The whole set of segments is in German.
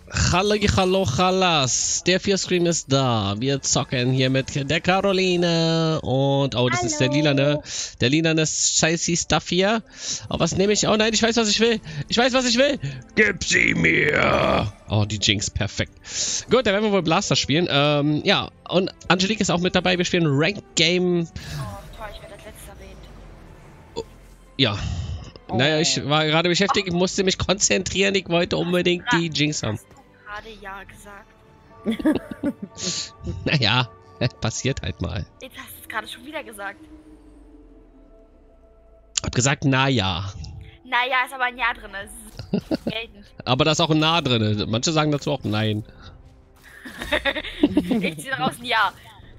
Hallo, Chalas. Der Fearscream ist da. Wir zocken hier mit der Caroline. Und, oh, das ist der lilane scheiße Stuff hier. Oh, was nehme ich? Oh nein, ich weiß, was ich will. Ich weiß, was ich will. Gib sie mir. Oh, die Jinx, perfekt. Gut, dann werden wir wohl Blaster spielen. Ja, und Angelique ist auch mit dabei. Wir spielen Ranked Game. Oh, toll, ich werde als letzter erwähnt. Oh, ja. Naja, ich war gerade beschäftigt, ich musste mich konzentrieren. Ich wollte unbedingt die Jinx haben. Gerade ja gesagt. Naja, passiert halt mal. Jetzt hast du es gerade schon wieder gesagt. Hab gesagt, naja. Naja, ist aber ein Ja drin. Das ist geltend. Aber da ist auch ein Na drin. Manche sagen dazu auch Nein. Ich ziehe daraus ein Ja.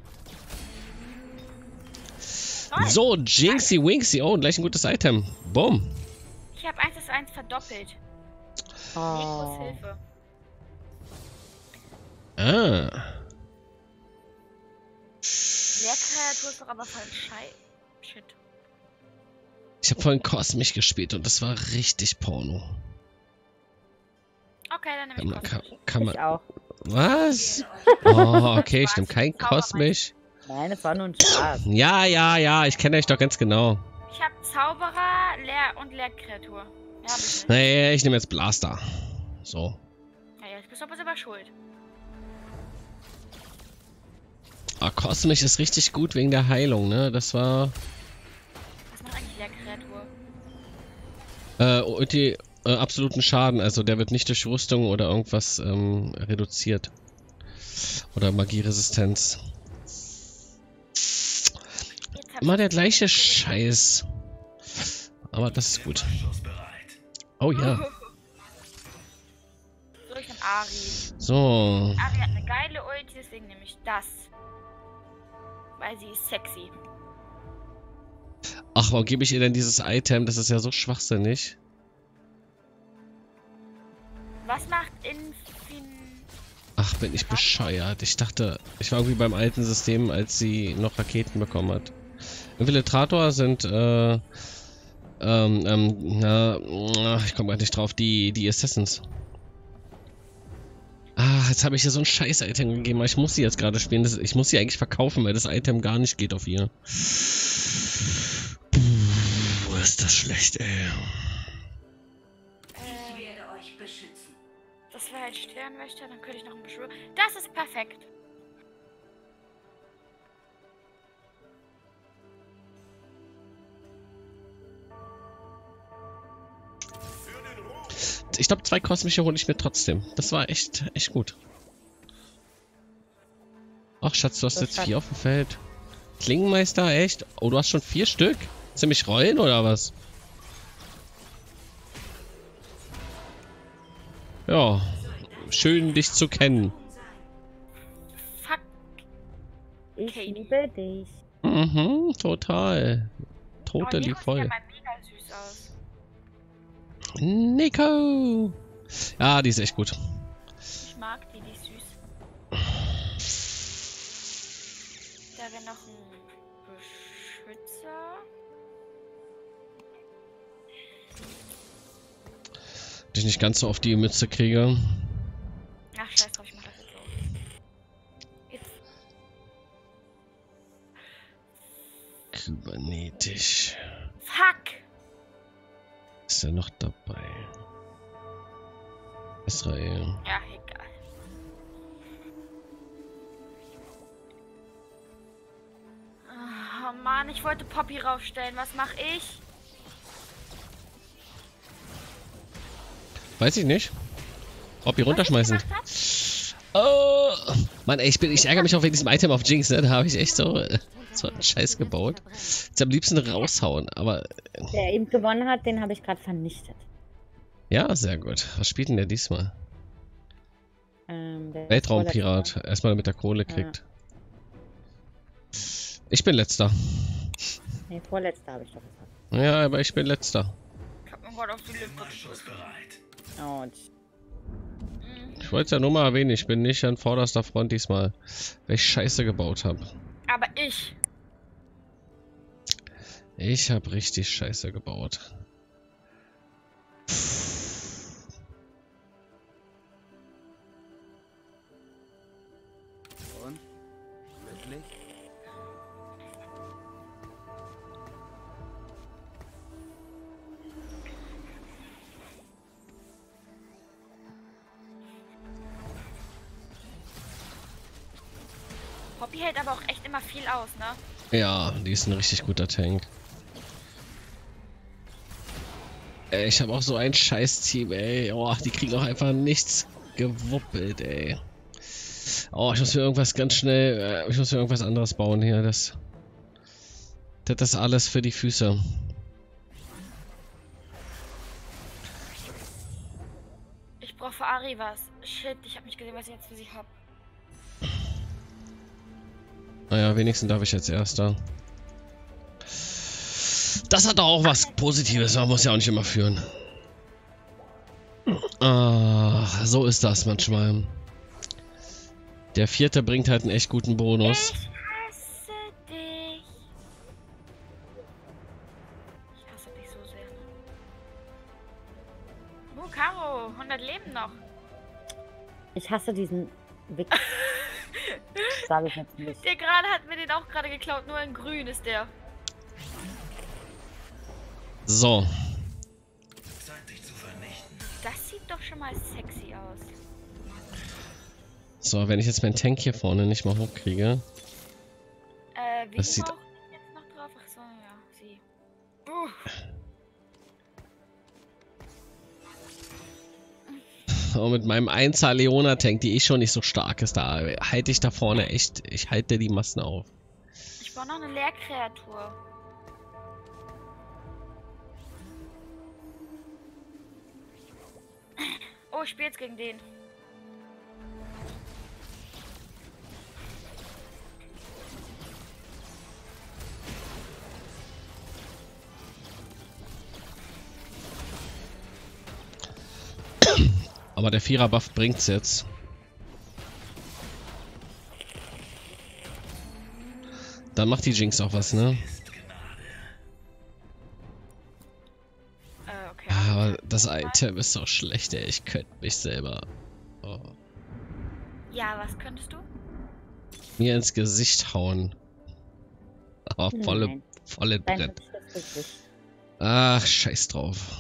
Toll. So, Jinxie Winxie. Oh, gleich ein gutes Item. Boom. Ich habe 1:1 verdoppelt. Nikos Hilfe. Ah. Der Kreatur ist doch aber voll Shit. Ich habe vorhin Cosmic gespielt und das war richtig Porno. Okay, dann nehme ich Kann man. Ich auch. Was? Oh, okay, stimmt. Kein Cosmic. Nein, es war nur ein Spaß. Ja. Ich kenne euch doch ganz genau. Ich habe Zauberer, Leerkreatur. Ja, hab ich nicht. Nee, ich nehme jetzt Blaster. So. Ja, jetzt bist du aber selber schuld. Ah, Cosmic ist richtig gut wegen der Heilung, ne? Das war. Was macht eigentlich Leerkreatur? Und die absoluten Schaden, also der wird nicht durch Rüstung oder irgendwas reduziert. Oder Magieresistenz. Immer der gleiche Scheiß. Aber das ist gut. Oh ja. So, ich bin Ari. So. Ari hat eine geile Ulti, deswegen nehme ich das. Weil sie ist sexy. Ach, warum gebe ich ihr denn dieses Item? Das ist ja so schwachsinnig. Was macht Ach, bin ich bescheuert. Ich dachte, ich war irgendwie beim alten System, als sie noch Raketen bekommen hat. Infiltrator sind, ich komme gar nicht drauf, die Assassins. Ah, jetzt habe ich ihr so ein Scheiß-Item gegeben, aber ich muss sie jetzt gerade spielen. Ich muss sie eigentlich verkaufen, weil das Item gar nicht geht auf ihr. Puh, ist das schlecht, ey. Ich werde euch beschützen. Das wäre ein Sternwächter, dann könnte ich noch einen Beschwörer. Das ist perfekt. Ich glaube, 2 kosmische hole ich mir trotzdem. Das war echt gut. Ach, Schatz, du hast jetzt 4 auf dem Feld. Klingenmeister, echt? Oh, du hast schon 4 Stück? Ziemlich rollen, oder was? Ja. Schön, dich zu kennen. Fuck. Ich Okay. liebe dich. Mhm, total. Tote lieb voll. Sieht ja mal mega süß aus. Nico! Ja, die ist echt gut. Ich mag die, die ist süß. Da wäre noch ein Beschützer. Dass ich nicht ganz so auf die Mütze kriege. Ach, scheiß drauf, ich mach das jetzt so. Jetzt. Kybernetisch. Fuck! Ist er noch dabei? Israel. Ja, egal. Oh Mann, ich wollte Poppy raufstellen. Was mache ich? Weiß ich nicht. Ob die runterschmeißen. Was Oh! Mann, ey, ich ärgere mich auch wegen diesem Item auf Jinx, ne? Da habe ich echt so einen Scheiß gebaut. Jetzt am liebsten raushauen, aber. Der eben gewonnen hat, den habe ich gerade vernichtet. Ja, sehr gut. Was spielt denn der diesmal? Der Weltraumpirat. Erstmal mit der Kohle kriegt. Ich bin letzter. Nee, vorletzter habe ich doch gesagt. Ja, aber ich bin letzter. Ich hab mir gerade auf die Lippe. Oh, Ich wollte es ja nur mal erwähnen, ich bin nicht an vorderster Front diesmal, weil ich Scheiße gebaut habe. Aber ich. Ich habe richtig Scheiße gebaut. Glücklich? Poppy hält aber auch echt immer viel aus, ne? Ja, die ist ein richtig guter Tank. Ey, ich habe auch so ein Scheiß-Team, ey. Oh, die kriegen auch einfach nichts gewuppelt, ey. Oh, ich muss mir irgendwas ganz schnell... ich muss mir irgendwas anderes bauen hier. Das ist alles für die Füße. Ich brauche für Ari was. Shit, ich habe nicht gesehen, was ich jetzt für sie hab. Naja, wenigstens darf ich jetzt Erster. Das hat doch auch was Positives. Man muss ja auch nicht immer führen. Ah, so ist das manchmal. Der Vierte bringt halt einen echt guten Bonus. Ich hasse dich. Ich hasse dich so sehr. Oh, Caro, 100 Leben noch. Ich hasse diesen Wichs. Sage ich jetzt nicht. Der gerade hat mir den auch gerade geklaut, nur in grün ist der. So. Das sieht doch schon mal sexy aus. So, wenn ich jetzt meinen Tank hier vorne nicht mal hochkriege. Wie Das sieht- braucht die jetzt noch drauf? Ach so, ja, sie. Und mit meinem 1er Leona-Tank, die schon nicht so stark ist, da halte ich da vorne echt, ich halte die Massen auf. Ich brauche noch eine Leerkreatur. Oh, ich spiele jetzt gegen den. Aber der 4er-Buff bringt's jetzt. Dann macht die Jinx auch was, ne? Okay. Aber das Item ist doch schlecht, ey. Ich könnte mich selber Ja, was könntest du? mir ins Gesicht hauen. Aber volle Nein. Brett. Das ist richtig. Ach, scheiß drauf.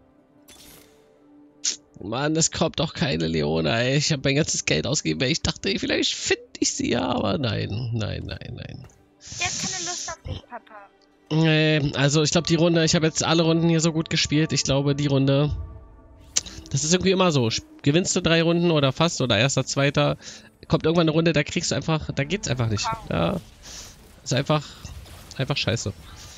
Mann, es kommt doch keine Leona, ey. Ich habe mein ganzes Geld ausgegeben, weil ich dachte, vielleicht finde ich sie ja, aber nein. Nein. Der hat keine Lust auf dich, Papa. Also ich glaube die Runde, ich habe jetzt alle Runden hier so gut gespielt. Ich glaube die Runde, das ist irgendwie immer so. Gewinnst du 3 Runden oder fast oder erster, zweiter, kommt irgendwann eine Runde, da kriegst du einfach, da geht's einfach nicht. Da ist einfach scheiße.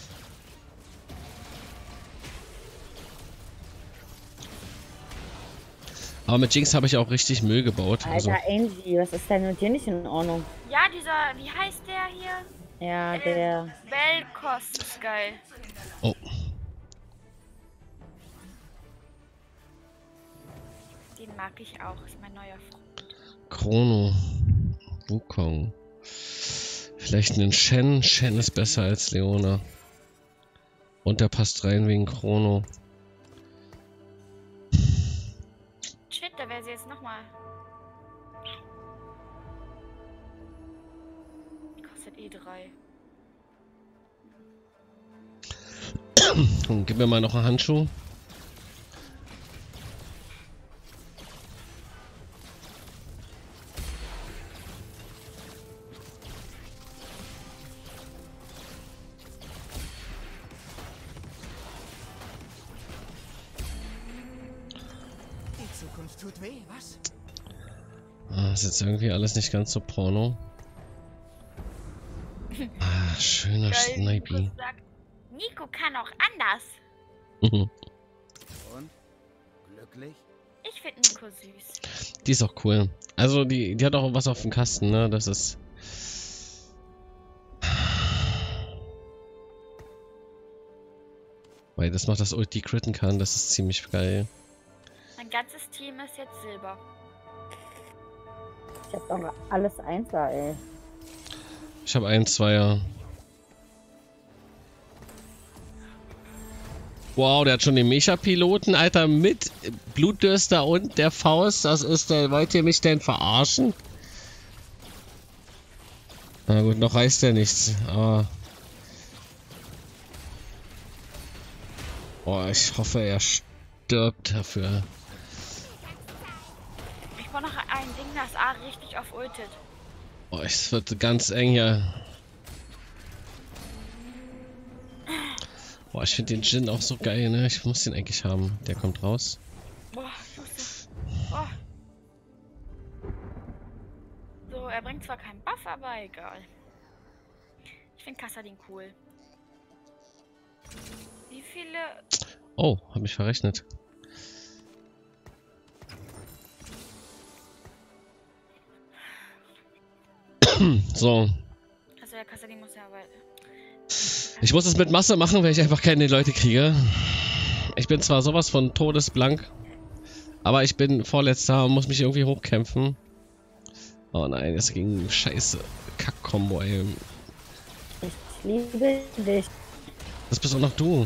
Aber mit Jinx habe ich auch richtig Müll gebaut. Also. Alter, Angie, was ist denn mit dir nicht in Ordnung? Ja, dieser, wie heißt der hier? Ja, der... Belkos ist geil. Oh. Den mag ich auch, ist mein neuer Freund. Chrono. Wukong. Vielleicht einen Shen. Shen ist besser als Leona. Und der passt rein wegen Chrono. Shit, da wäre sie jetzt nochmal. Kostet E3. Und gib mir mal noch einen Handschuh. Die Zukunft tut weh, was? Ah, ist jetzt irgendwie alles nicht ganz so porno. Ah, schöner Geil, Snipey. Nico sagt, Nico kann auch anders. Und? Glücklich? Ich finde Nico süß. Die ist auch cool. Also die hat auch was auf dem Kasten, ne? Das ist... Weil das macht, dass Ulti critten kann, das ist ziemlich geil. Mein ganzes Team ist jetzt Silber. Ich hab doch alles Einser, ey. Ich habe einen Zweier. Wow, der hat schon den Mecha-Piloten, Alter, mit Blutdürster und der Faust. Das ist der. Wollt ihr mich denn verarschen? Na gut, noch reißt ja nichts, aber... Boah, ich hoffe, er stirbt dafür. Ich brauche noch ein Ding, das A richtig auf ultet. Boah, es wird ganz eng hier. Boah, ich finde den Djinn auch so geil, ne? Ich muss den eigentlich haben. Der kommt raus. Boah, ich wusste. Boah. So, er bringt zwar keinen Buff, aber egal. Ich finde Kassadin cool. Wie viele... Oh, hab mich verrechnet. So. Also der Kassadin muss ja aber... Ich muss es mit Masse machen, weil ich einfach keine Leute kriege. Ich bin zwar sowas von todesblank, aber ich bin Vorletzter und muss mich irgendwie hochkämpfen. Oh nein, das ging scheiße. Kack-Kombo, ey. Ich liebe dich. Das bist auch noch du.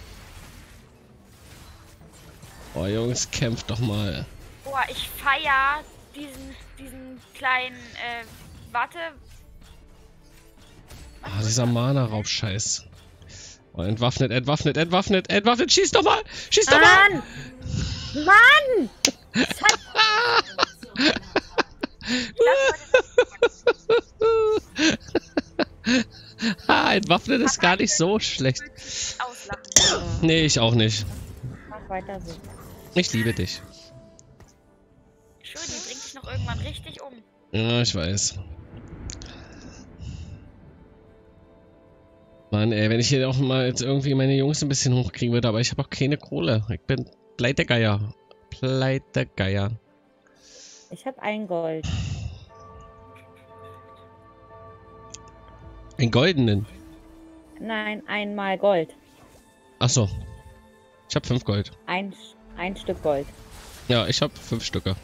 Oh Jungs, kämpft doch mal. Boah, ich feier diesen kleinen, warte. Ah, dieser Mana-Raub-Scheiß. Oh, entwaffnet, entwaffnet, entwaffnet, entwaffnet, schieß doch mal! Schieß doch mal! Mann! Entwaffnet ist gar nicht so schlecht. Auslachen. Nee, ich auch nicht. Mach weiter so. Ich liebe dich. Schön, die bringt dich noch irgendwann richtig um. Ja, ich weiß. Mann, ey, wenn ich hier auch mal jetzt irgendwie meine Jungs ein bisschen hochkriegen würde, aber ich habe auch keine Kohle. Ich bin Pleitegeier. Pleitegeier. Ich habe ein Gold. Einen goldenen. Nein, einmal Gold. Achso. Ich habe 5 Gold. Ein Stück Gold. Ja, ich habe 5 Stücke.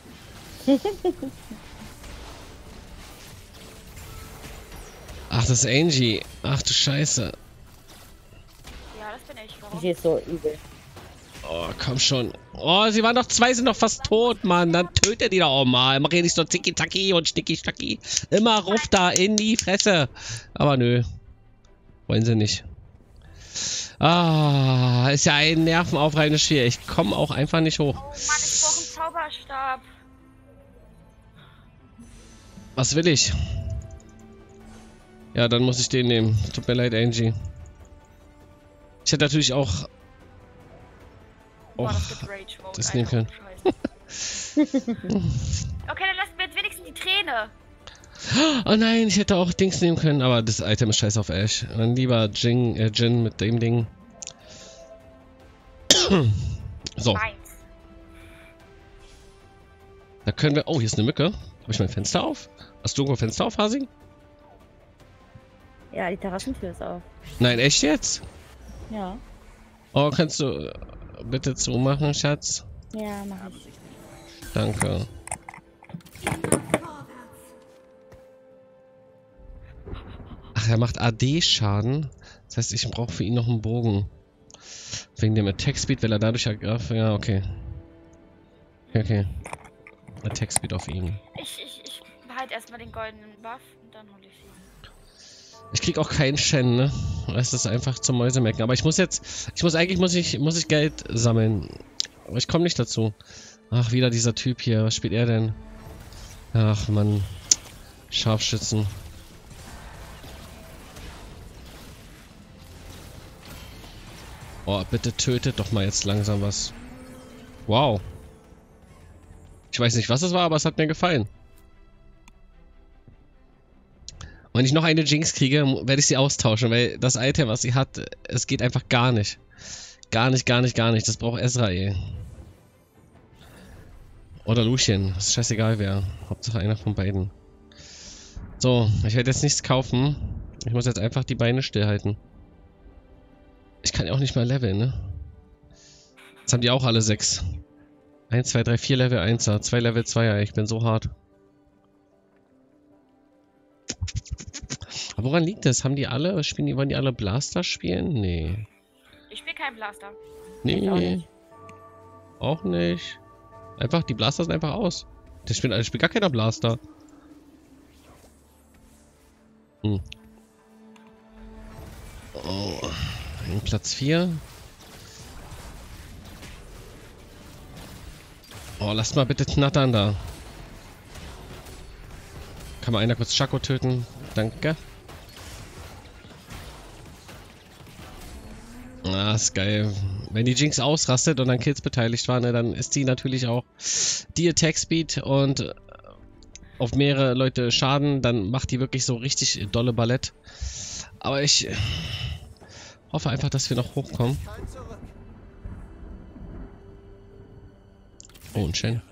Ach, das ist Angie. Ach du Scheiße. Ja, das bin ich. Warum? Die ist so übel. Oh, komm schon. Oh, sie waren doch 2, sind doch fast tot, Mann. Dann tötet die doch auch mal. Mach hier nicht so zicki-zacki und schnicki-stacki. Immer ruf da in die Fresse. Aber nö. Wollen sie nicht. Ah, ist ja ein nervenaufreibendes Spiel. Ich komme auch einfach nicht hoch. Oh Mann, ich brauche einen Zauberstab. Was will ich? Ja, dann muss ich den nehmen. Tut mir leid, Angie. Ich hätte natürlich auch Boah, das gibt Rage-Mode, das nehmen können. Okay, dann lassen wir jetzt wenigstens die Träne. Oh nein, ich hätte auch Dings nehmen können, aber das Item ist scheiße auf Ash. Dann lieber Jin mit dem Ding. So. Meins. Da können wir... Oh, hier ist eine Mücke. Habe ich mein Fenster auf? Hast du irgendwo Fenster auf, Hasi? Ja, die Terrassentür ist auf. Nein, echt jetzt? Ja. Oh, kannst du bitte zumachen, Schatz? Ja, mach ich. Danke. Ach, er macht AD-Schaden. Das heißt, ich brauche für ihn noch einen Bogen. Wegen dem Attack Speed, weil er dadurch ergreift. Ja, okay. Okay. Attack Speed auf ihn. Ich behalte erstmal den goldenen Buff und dann hole ich sie. Ich krieg auch keinen Shen, ne? Es ist einfach zum Mäusemecken. Aber ich muss jetzt... muss ich Geld sammeln. Aber ich komme nicht dazu. Ach, wieder dieser Typ hier. Was spielt er denn? Ach, Mann. Scharfschützen. Oh, bitte tötet doch mal jetzt langsam was. Wow. Ich weiß nicht, was es war, aber es hat mir gefallen. Und wenn ich noch eine Jinx kriege, werde ich sie austauschen, weil das Item, was sie hat, es geht einfach gar nicht. Gar nicht, gar nicht, gar nicht. Das braucht Ezra, ey. Oder Lucien. Das ist scheißegal wer. Hauptsache einer von beiden. So, ich werde jetzt nichts kaufen. Ich muss jetzt einfach die Beine stillhalten. Ich kann ja auch nicht mal leveln, ne? Jetzt haben die auch alle 6. 1, 2, 3, 4 Level 1er, 2 Level 2er. Ich bin so hart. Aber woran liegt das? Haben die alle, wollen die alle Blaster spielen? Nee. Ich spiele keinen Blaster. Nee. Auch nicht. Einfach, die Blaster sind einfach aus. Das spielt gar keiner Blaster. Oh. Platz 4. Oh, lasst mal bitte knattern da. Kann mal einer kurz Chaco töten? Danke. Ah, ist geil. Wenn die Jinx ausrastet und an Kills beteiligt war, ne, dann ist die natürlich auch die Attack Speed und auf mehrere Leute Schaden, dann macht die wirklich so richtig dolle Ballett. Aber ich hoffe einfach, dass wir noch hochkommen. Oh, ein Shen.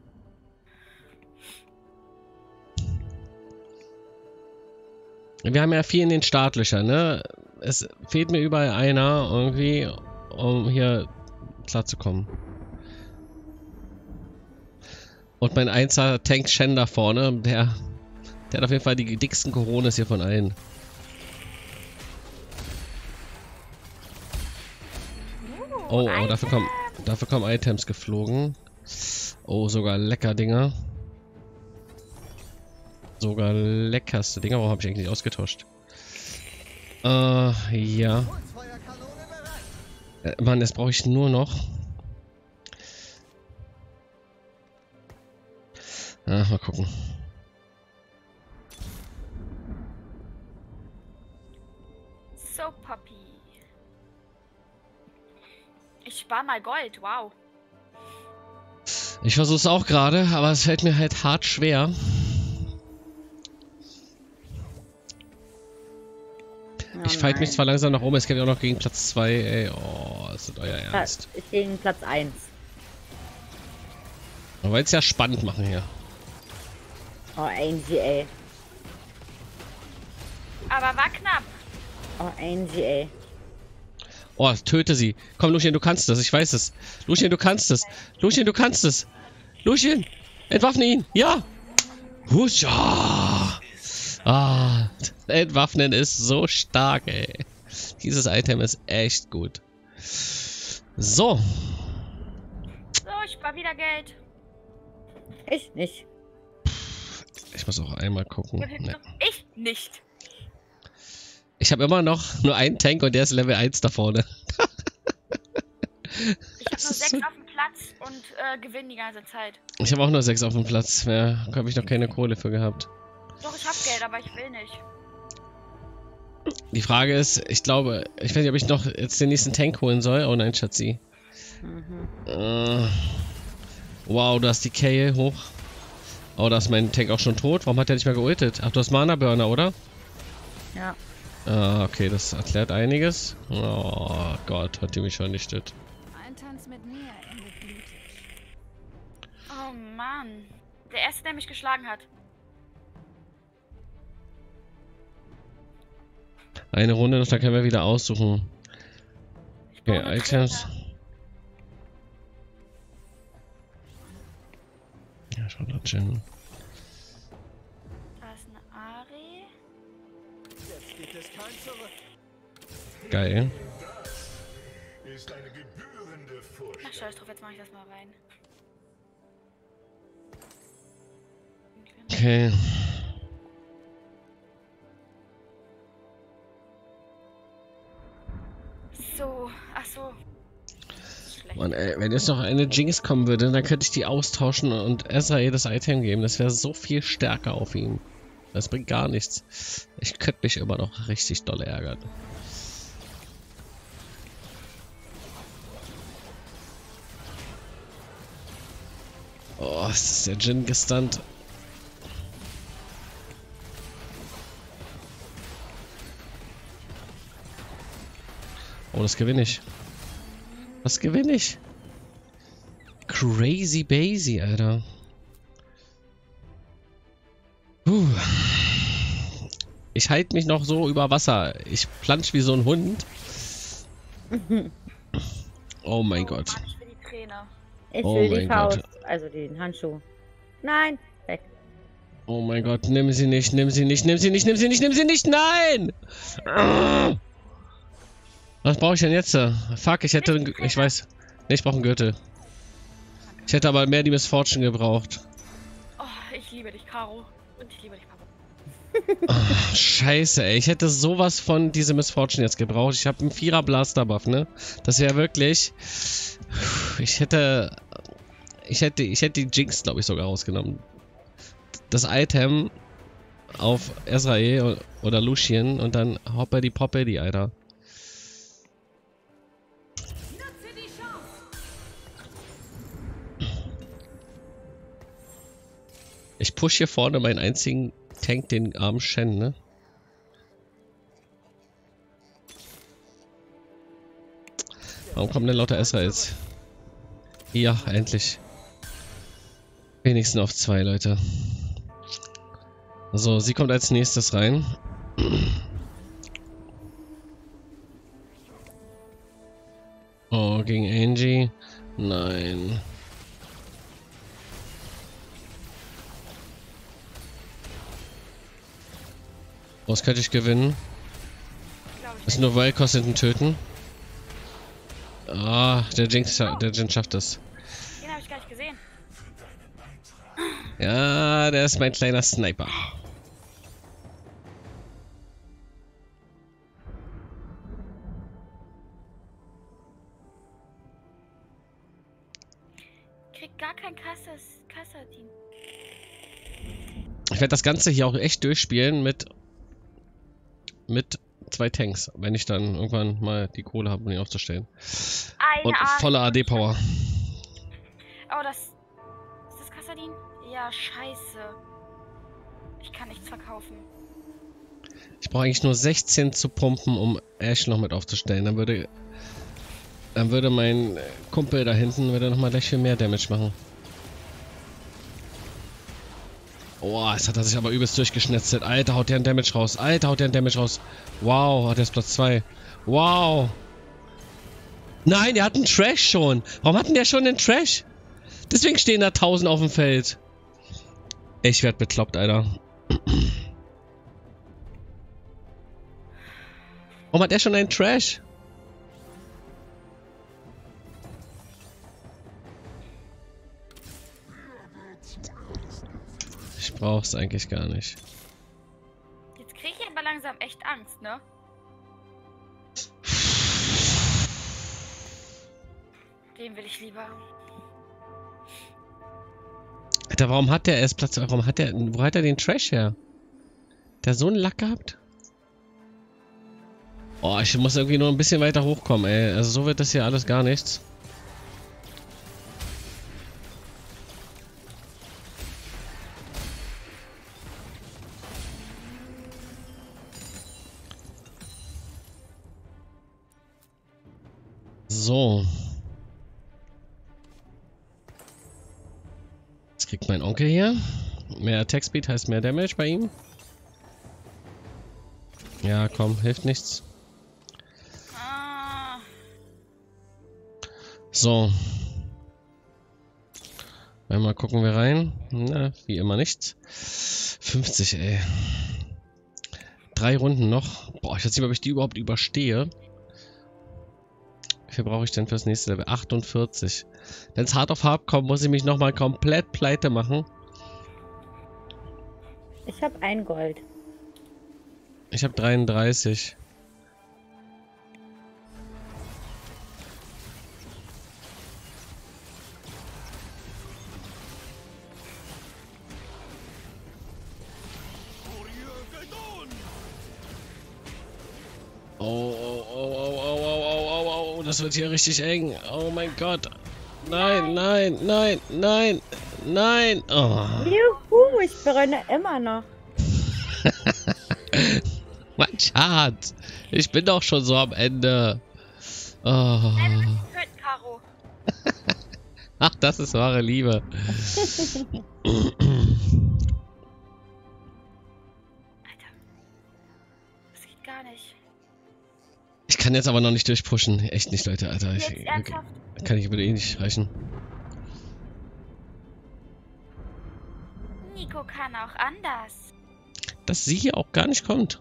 Wir haben ja viel in den Startlöchern, ne? Es fehlt mir überall einer irgendwie, um hier klarzukommen. Und mein 1er Tank Shen da vorne, der hat auf jeden Fall die dicksten Coronas hier von allen. Oh, dafür kommen Items geflogen. Oh, sogar lecker Dinger. Sogar leckerste Dinger. Warum habe ich eigentlich ausgetauscht? Ja. Mann, jetzt brauche ich nur noch. Mal gucken. So, Poppy. Ich spare mal Gold, wow. Ich versuche es auch gerade, aber es fällt mir halt hart schwer. Ich fight mich zwar langsam nach oben, es geht auch noch gegen Platz 2, ey. Oh, ist das euer Ernst? Ich gegen Platz 1. Wir wollen es ja spannend machen hier. Oh, Angie, ey. Aber war knapp. Oh, Angie, ey. Oh, töte sie. Komm, Lucien, du kannst das, ich weiß es. Lucien, du kannst es. Lucien, du kannst es. Lucien, entwaffne ihn. Ja. Huscha. Ah, entwaffnen ist so stark, ey. Dieses Item ist echt gut. So. So, ich spare wieder Geld. Ich nicht. Ich muss auch einmal gucken. Nee. Ich nicht. Ich habe immer noch nur einen Tank und der ist Level 1 da vorne. Ich habe nur 6 auf dem Platz und gewinne die ganze Zeit. Ich habe auch nur 6 auf dem Platz. Mehr habe ich noch keine Kohle für gehabt. Doch, ich habe Geld, aber ich will nicht. Die Frage ist, ich glaube, ich weiß nicht, ob ich noch jetzt den nächsten Tank holen soll. Oh nein, Schatzi. Wow, da ist die Kayle hoch. Oh, da ist mein Tank auch schon tot. Warum hat der nicht mehr geultet? Ach, du hast Mana-Burner, oder? Ja. Ah, okay, das erklärt einiges. Oh Gott, hat die mich vernichtet. Ein Tanz mit mir endet blutig. Oh Mann. Der erste, der mich geschlagen hat. Eine Runde noch, dann können wir wieder aussuchen. Ich brauche Okay, eine Items. Trainer. Ja, schon da Jin. Da ist eine Ari. Jetzt gibt es kein Zurück. Geil. Ist eine gebührende Furcht. Ach, scheiß drauf, jetzt mache ich das mal rein. Okay. So, ach so. Schlecht. Mann, ey, wenn jetzt noch eine Jinx kommen würde, dann könnte ich die austauschen und Ezra ihr das Item geben. Das wäre so viel stärker auf ihn. Das bringt gar nichts. Ich könnte mich immer noch richtig doll ärgern. Oh, ist der Jin gestunt. Oh, das gewinne ich. Das gewinne ich. Crazy Basie, Alter. Ich halte mich noch so über Wasser. Ich plansch wie so ein Hund. Oh mein Gott. Mann, ich will die Trainer. Ich Oh will die mein Gott. Faust. Also den Handschuh. Nein. Weg. Oh mein Gott, nimm sie nicht, nimm sie nicht, nimm sie nicht, nimm sie nicht, nimm sie nicht, nein! Was brauche ich denn jetzt? Fuck, ich hätte, ich weiß, nee, ich brauche einen Gürtel. Ich hätte aber mehr die Miss Fortune gebraucht. Oh, ich liebe dich, Caro. Und ich liebe dich, Papa. Ach, scheiße, ey. Ich hätte sowas von diese Miss Fortune jetzt gebraucht. Ich habe einen 4er Blaster Buff, ne? Das wäre wirklich... Ich hätte die Jinx, glaube ich, sogar rausgenommen. Das Item auf Ezreal oder Lucian und dann hoppe die Poppe, die Alter. Ich push hier vorne meinen einzigen Tank, den armen Shen, ne? Warum kommen denn lauter Ezreals? Ja, endlich. Wenigstens auf 2, Leute. So, sie kommt als nächstes rein. Oh, gegen Angie. Nein. Oh, das könnte ich gewinnen. Das nur weil kostet ein Töten. Ah, der Jinx schafft das. Den habe ich gar nicht gesehen. Ja, der ist mein kleiner Sniper. Kriegt gar kein Kassadin. Ich werde das Ganze hier auch echt durchspielen mit 2 Tanks, wenn ich dann irgendwann mal die Kohle habe, um ihn aufzustellen. Und volle AD-Power. Oh, ist das Kassadin? Ja, scheiße. Ich kann nichts verkaufen. Ich brauche eigentlich nur 16 zu pumpen, um Ashe noch mit aufzustellen. Dann würde mein Kumpel da hinten nochmal gleich viel mehr Damage machen. Oh, jetzt hat er sich aber übelst durchgeschnetzelt. Alter, haut der einen Damage raus. Alter, haut der einen Damage raus. Wow, hat er jetzt Platz 2. Wow. Nein, der hat einen Trash schon. Warum hat denn der schon einen Trash? Deswegen stehen da 1000 auf dem Feld. Ich werd bekloppt, Alter. Warum hat der schon einen Trash? Ich brauch's eigentlich gar nicht. Jetzt kriege ich aber langsam echt Angst, ne? Den will ich lieber. Alter, warum hat der erst Platz? Wo hat er den Trash her? Der so einen Lack gehabt? Oh, ich muss irgendwie nur ein bisschen weiter hochkommen, ey. Also so wird das hier alles gar nichts. So. Jetzt kriegt mein Onkel hier. Mehr Attack Speed heißt mehr Damage bei ihm. Ja, komm, hilft nichts. So. Einmal gucken wir rein. Na, wie immer nichts. 50, ey. 3 Runden noch. Boah, ich weiß nicht, ob ich die überhaupt überstehe. Wie viel brauche ich denn fürs nächste Level? 48. Wenn es hart auf hart kommt, muss ich mich nochmal komplett pleite machen. Ich habe 1 Gold. Ich habe 33. Oh, das wird hier richtig eng. Oh mein Gott. Nein, nein, nein, nein, nein. Oh. Juhu, ich brenne immer noch. Mein Schatz. Ich bin doch schon so am Ende. Oh. Karo. Ach, das ist wahre Liebe. Alter. Das geht gar nicht. Ich kann jetzt aber noch nicht durchpushen. Echt nicht, Leute, Alter. Jetzt ernsthaft? Kann ich würde eh nicht reichen. Nico kann auch anders. Dass sie hier auch gar nicht kommt.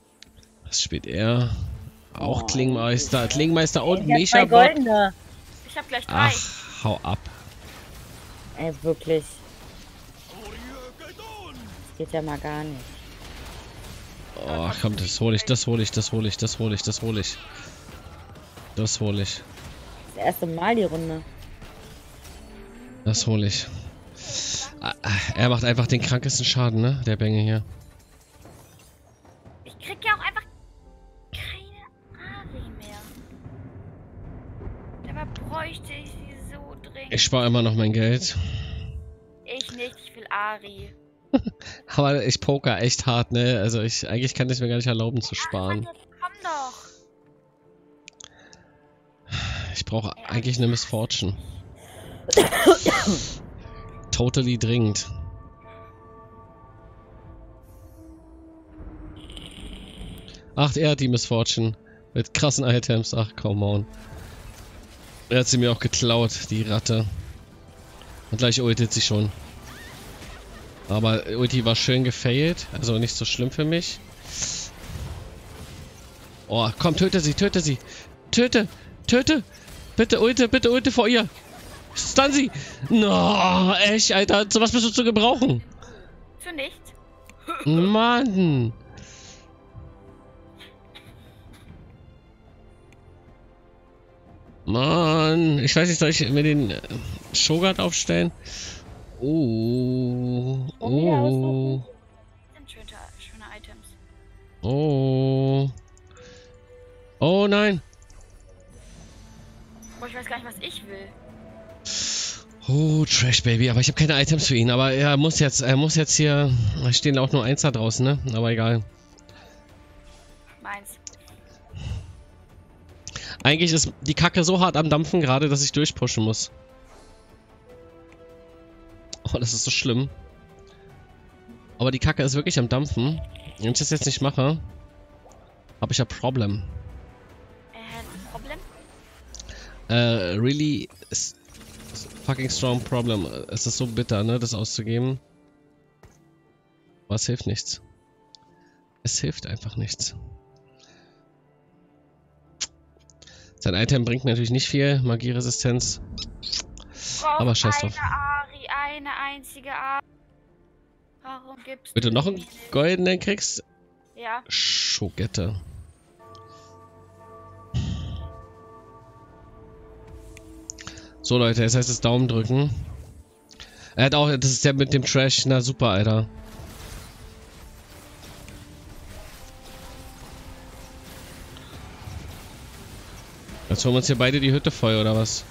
Was spielt er? Auch Klingmeister. Klingmeister und Ich hab 2 Mecha-Bot. goldene. Ich hab gleich 3. Ach, hau ab. Ey, wirklich. Das geht ja mal gar nicht. Oh, komm, das hole ich, das hole ich, das hole ich, das hole ich, das hole ich. Das hole ich. Das erste Mal die Runde. Das hole ich. Er macht einfach den krankesten Schaden, ne? Der Bänge hier. Ich krieg ja auch einfach keine Ari mehr. Dabei bräuchte ich sie so dringend. Ich spare immer noch mein Geld. Ich nicht, ich will Ari. Aber ich poker echt hart, ne? Also eigentlich kann ich mir gar nicht erlauben zu sparen. Mann, jetzt komm doch. Ich brauche eigentlich eine Miss Fortune. Totally dringend. Ach, er hat die Miss Fortune. Mit krassen Items. Ach, come on. Er hat sie mir auch geklaut, die Ratte. Und gleich ultet sie schon. Aber Ulti war schön gefailt. Also nicht so schlimm für mich. Oh, komm, töte sie, töte sie. Töte, töte. Bitte Ulte vor ihr. Stun sie. No, echt, Alter. So was bist du zu gebrauchen? Für nichts. Mann. Mann. Ich weiß nicht, soll ich mir den Shogun aufstellen? Oh. Oh. Sind schöne Items. Oh. Oh nein. Boah, ich weiß gar nicht, was ich will. Oh, Trash Baby, aber ich habe keine Items für ihn. Aber er muss jetzt hier. Da stehen auch nur 1 da draußen, ne? Aber egal. Meins. Eigentlich ist die Kacke so hart am Dampfen gerade, dass ich durchpushen muss. Oh, das ist so schlimm. Aber die Kacke ist wirklich am Dampfen. Wenn ich das jetzt nicht mache, habe ich ein Problem. Problem? Really fucking strong problem. Es ist so bitter, ne, das auszugeben. Aber es hilft nichts. Es hilft einfach nichts. Sein Item bringt natürlich nicht viel. Magieresistenz. Aber scheiß drauf. Ari, eine einzige Ari. Warum gibst Bitte noch einen goldenen kriegst? Ja. Schogette. So Leute, jetzt heißt es Daumen drücken. Er hat auch, das ist der mit dem Trash. Na super, Alter. Jetzt holen wir uns hier beide die Hütte voll, oder was?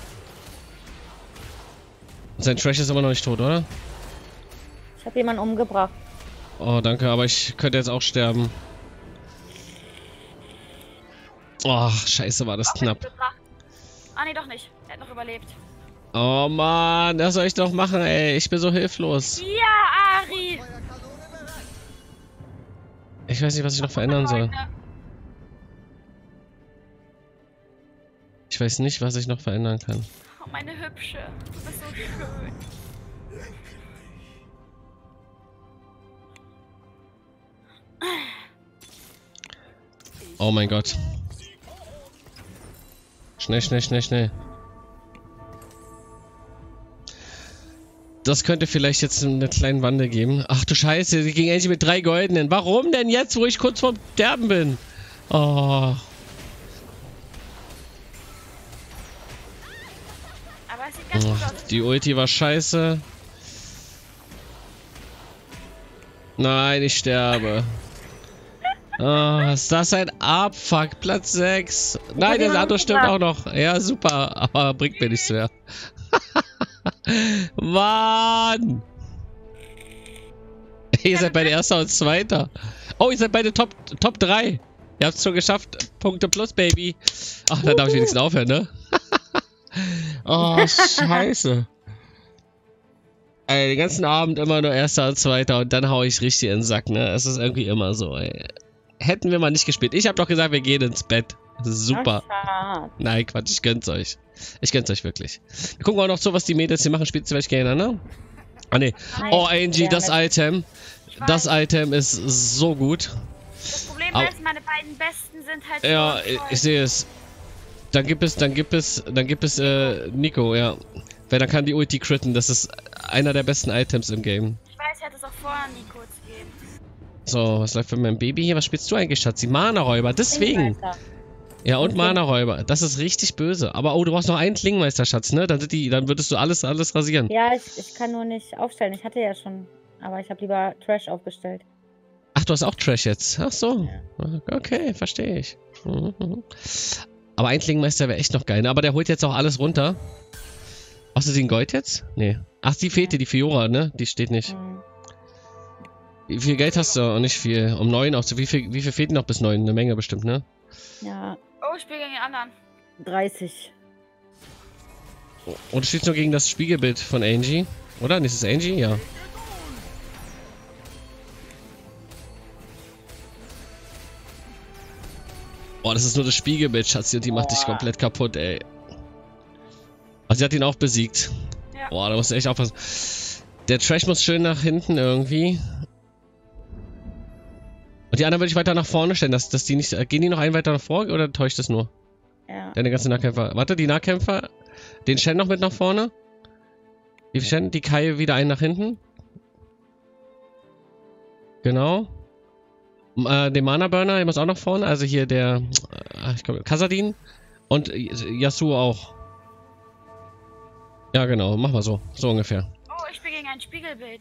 Und sein Trash ist aber noch nicht tot, oder? Ich habe jemanden umgebracht. Oh, danke, aber ich könnte jetzt auch sterben. Oh, scheiße, war das knapp. Ah, nee, doch nicht. Er hat noch überlebt. Oh Mann, das soll ich doch machen, ey. Ich bin so hilflos. Ja, Ari! Ich weiß nicht, was ich noch verändern soll. Ich weiß nicht, was ich noch verändern kann. Oh, meine Hübsche. Du bist so schön. Oh mein Gott. Schnell, schnell, schnell, schnell. Das könnte vielleicht jetzt eine kleine Wande geben. Ach du Scheiße, die ging endlich mit 3 goldenen. Warum denn jetzt, wo ich kurz vorm Sterben bin? Oh. Aber es sieht ganz gut aus. Die Ulti war scheiße. Nein, ich sterbe. Oh, ist das ein Abfuck? Platz 6. Nein, der Sato stimmt auch noch. Ja, super. Aber bringt mir nichts mehr. Mann! Ihr seid beide Erster und Zweiter. Oh, ihr seid beide Top 3. Ihr habt es schon geschafft. Punkte plus, Baby. Ach, da darf ich wenigstens aufhören, ne? Oh, scheiße. Ey, den ganzen Abend immer nur Erster und Zweiter und dann hau ich richtig in den Sack, ne? Es ist irgendwie immer so, ey. Hätten wir mal nicht gespielt. Ich hab doch gesagt, wir gehen ins Bett. Super. Ach, Nein, Quatsch, ich gönn's euch. Ich gönn's euch wirklich. Wir gucken auch noch so, was die Mädels hier machen. Spielt vielleicht gerne, ne? Ah, ne. Oh, Angie, das Item. Das Item ist so gut. Das Problem Aber ist, meine beiden Besten sind halt ja, so ich sehe es. Dann gibt es Nico, ja. Weil dann kann die Ulti critten. Das ist einer der besten Items im Game. Ich weiß, ich hatte es auch vor, Nico zu geben. So, was läuft für mein Baby hier? Was spielst du eigentlich, Schatzi? Mana-Räuber, deswegen. Klingmeister. Ja, und Okay. Mana-Räuber. Das ist richtig böse. Aber oh, du brauchst noch einen Klingmeister, Schatz, ne? Dann würdest du alles rasieren. Ja, ich kann nur nicht aufstellen. Ich hatte ja schon. Aber ich habe lieber Trash aufgestellt. Ach, du hast auch Trash jetzt. Ach so. Okay, verstehe ich. Mhm. Aber ein Klingmeister wäre echt noch geil, ne? Aber der holt jetzt auch alles runter. Hast du den Gold jetzt? Nee. Ach, die fehlt dir, die Fiora, ne? Die steht nicht. Hm. Wie viel Geld hast du? Auch nicht viel. Um 9 auch. Wie viel fehlt noch bis 9? Eine Menge bestimmt, ne? Ja, Oh, ich spiele gegen den anderen. 30. Und du spielst nur gegen das Spiegelbild von Angie. Oder? Ist es Angie? Ja. Boah, das ist nur das Spiegelbild, Schatzi, und die macht dich komplett kaputt, ey. Also sie hat ihn auch besiegt. Ja. Boah, da musst du echt aufpassen. Der Trash muss schön nach hinten irgendwie. Und die anderen würde ich weiter nach vorne stellen, dass die nicht... Gehen die noch einen weiter nach vor oder täuscht das nur? Ja. Deine ganzen Nahkämpfer. Warte, die Nahkämpfer. Den Shen noch mit nach vorne. Die Shen, die Kai wieder einen nach hinten. Genau. Den Mana Burner, der muss auch nach vorne. Also hier der... ich glaube, Khazad-dûm. Und Yasuo auch. Ja, genau. Mach mal so. So ungefähr. Oh, ich spiele gegen ein Spiegelbild.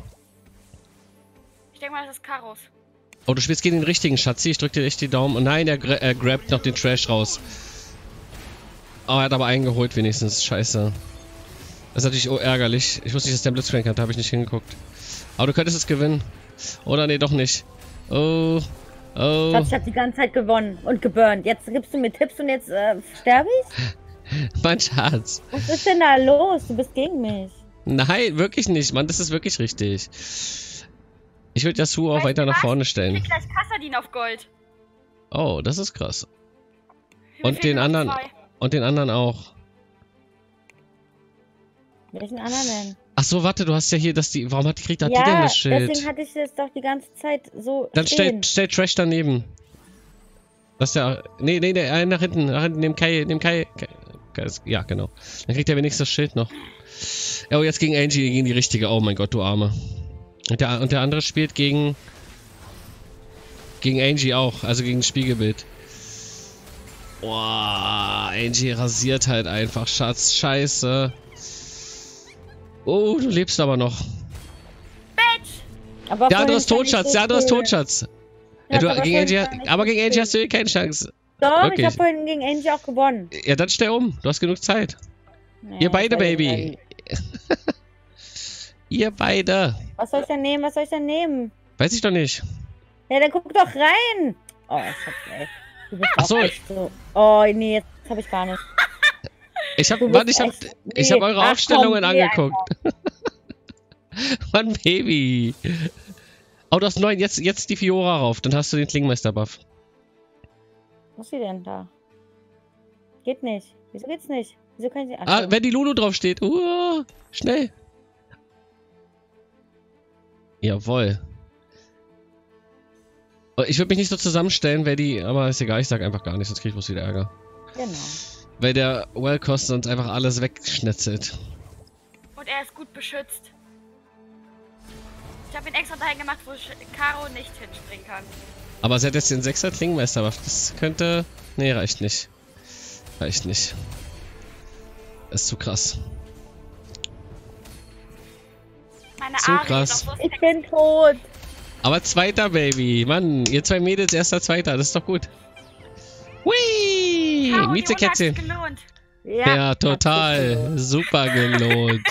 Ich denke mal, das ist Karos. Oh, du spielst gegen den richtigen, Schatzi. Ich drück dir echt die Daumen. Und nein, er grabt noch den Trash raus. Oh, er hat aber einen geholt wenigstens. Scheiße. Das ist natürlich ärgerlich. Ich wusste nicht, dass der Blitzcrank hat. Da habe ich nicht hingeguckt. Aber du könntest es gewinnen. Oder nee, doch nicht. Oh. Oh. Ich habe die ganze Zeit gewonnen und geburnt. Jetzt gibst du mir Tipps und jetzt sterbe ich? Mein Schatz. Was ist denn da los? Du bist gegen mich. Nein, wirklich nicht, Mann. Das ist wirklich richtig. Ich würde Yasuo auch Weißt weiter du nach was? vorne Ich stellen. krieg gleich Khazad-dûm auf Gold. Oh, das ist krass. Mir Und fehlen den noch anderen. 2. Und den anderen auch. Welchen anderen denn? Ach so, warte, du hast ja hier, warum kriegt die denn Ja, das Schild? deswegen hatte ich das doch die ganze Zeit so Dann stehen. stell Trash daneben. Das ist ja. Nee, nach hinten, neben Kai. Ja, genau. Dann kriegt er wenigstens das Schild noch. Ja, oh, jetzt gegen Angie, gegen die richtige. Oh mein Gott, du Arme. Und der andere spielt gegen Angie auch, also gegen Spiegelbild. Boah, Angie rasiert halt einfach, Schatz. Scheiße. Oh, du lebst aber noch. Aber Der andere vorhin ist tot, fand ich Schatz. so Der andere ist cool. tot, Schatz. Ja, Ja, du, aber gegen vorhin Angie, fand ich aber so gegen Angie cool. hast du keine Chance. Doch, Wirklich? ich habe vorhin gegen Angie auch gewonnen. Ja, dann stell um. Du hast genug Zeit. Nee, Ihr beide, soll ich Baby. denn- Ihr beide. Was soll ich denn nehmen? Was soll ich denn nehmen? Weiß ich doch nicht. Ja, dann guck doch rein. Oh, Schatz, ey. Du bist Ach auch so. echt so. Oh, nee, jetzt habe ich gar nicht. Ich hab Du eure bist echt- nee. eure Ach, Aufstellungen komm, geh angeguckt. Mann, Baby. Oh, du hast 9. Jetzt die Fiora rauf. Dann hast du den Klingmeister-Buff. Was ist sie denn da? Geht nicht. Wieso geht's nicht? Wieso kann ich sie Ah, wenn die Lulu drauf steht. Schnell. Jawohl. Oh, ich würde mich nicht so zusammenstellen, aber ist egal, ich sag einfach gar nichts, sonst krieg ich bloß wieder Ärger. Genau. Weil der Well-Kost sonst einfach alles wegschnetzelt. Und er ist gut beschützt. Ich habe ihn extra dahin gemacht, wo Caro nicht hinspringen kann. Aber sie hat jetzt den 6er Klingmeister-Buff. Das könnte... Nee, reicht nicht. Reicht nicht. Ist zu krass. Meine Zu Ari krass. ist auch so Ich sexy. bin tot. Aber Zweiter, Baby. Mann, ihr zwei Mädels, erster, Zweiter. Das ist doch gut. Hui! Caro, die Miezekätzchen. Runde hat's gelohnt. Ja, total. Super gelohnt.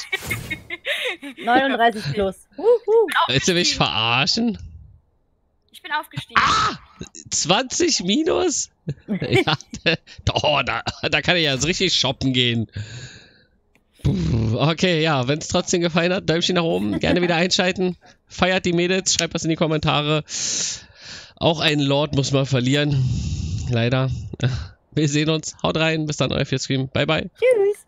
39 plus. Willst du mich verarschen? Ich bin aufgestiegen. 20 minus? Ja, oh, da kann ich ja jetzt richtig shoppen gehen. Puh, okay, ja, wenn es trotzdem gefallen hat, Däumchen nach oben, gerne wieder einschalten. Feiert die Mädels, schreibt was in die Kommentare. Auch ein Lord muss man verlieren. Leider. Wir sehen uns. Haut rein. Bis dann, euer Fearscream. Bye, bye. Tschüss.